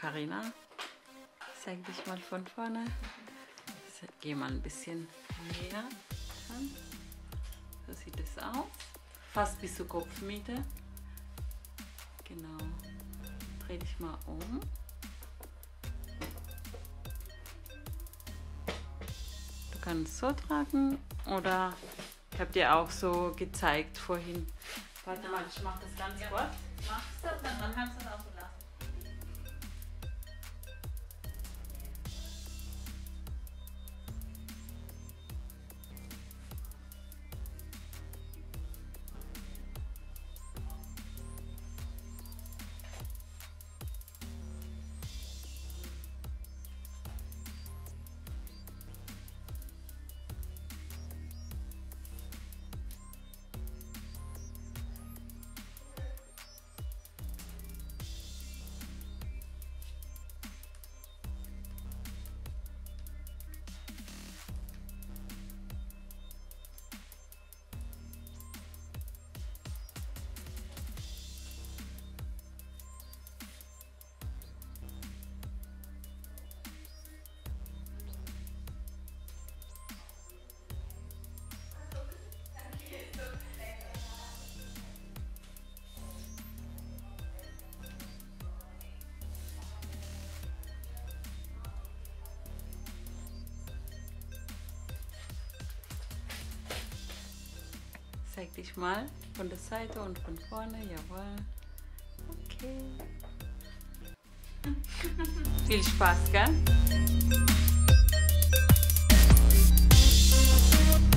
Carina. Zeig dich mal von vorne. Geh mal ein bisschen näher. So sieht es aus. Fast bis zur Kopfmitte. Genau. Dreh dich mal um. Du kannst so tragen oder ich habe dir auch so gezeigt vorhin. Warte mal, ich mache das ganz kurz. Machst du das, dann kannst du das auch so lassen. Zeig dich mal von der Seite und von vorne, jawohl. Okay. Viel Spaß, gell?